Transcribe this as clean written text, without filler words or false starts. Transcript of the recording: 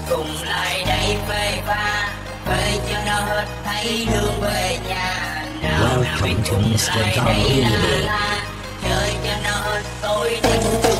cùng lại đây về pha, về cho nó hết thấy đường về nhà. Nào nào biết cùng lại đây la la, chơi cho nó hết tôi đánh